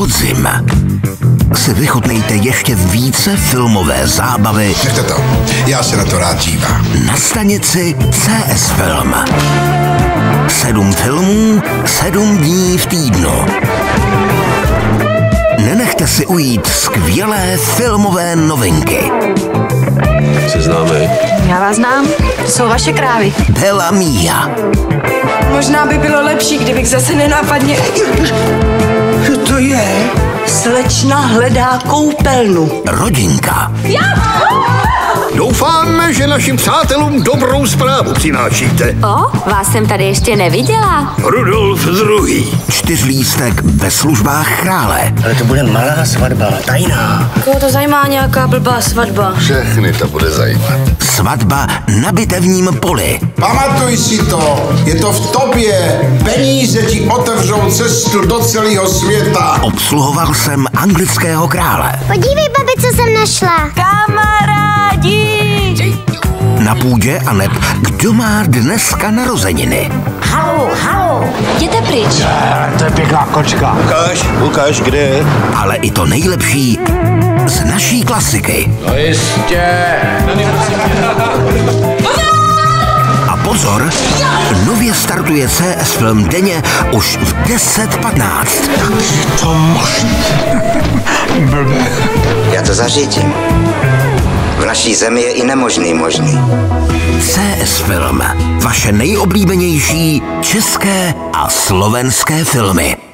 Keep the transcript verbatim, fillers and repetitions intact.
podzim si vychutnejte ještě více filmové zábavy. Nechte to, já se na to rád dívám. Na stanici C S Film. Sedm filmů, sedm dní v týdnu. Nenechte si ujít skvělé filmové novinky. Jsi známý? Já vás znám, jsou vaše krávy. Bella Mia. Možná by bylo lepší, kdybych zase nenápadně... Co to je? Slečna hledá koupelnu. Rodinka. Doufáme, že našim přátelům dobrou zprávu přinášíte. O, vás jsem tady ještě neviděla. Rudolf druhý. Čtyřlístek ve službách krále. Ale to bude malá svatba, tajná. Koho to zajímá nějaká blbá svatba? Všechny to bude zajímat. Svatba na bitevním poli. Pamatuj si to, je to v tobě. Peníze ti otevřou cestu do celého světa. Obsluhoval jsem anglického krále. Podívej, babi, co jsem našla. Kamarádi! Na půdě aneb kdo má dneska narozeniny. Halo, halo, jděte pryč. To je pěkná kočka. Ukáž, ukáž, kde? Ale i to nejlepší z naší klasiky. No jistě. A pozor, nově startuje C S Film denně už v deset patnáct. To možný. Já to zařídím. V naší zemi je i nemožný možný. C S Film. Vaše nejoblíbenější české a slovenské filmy.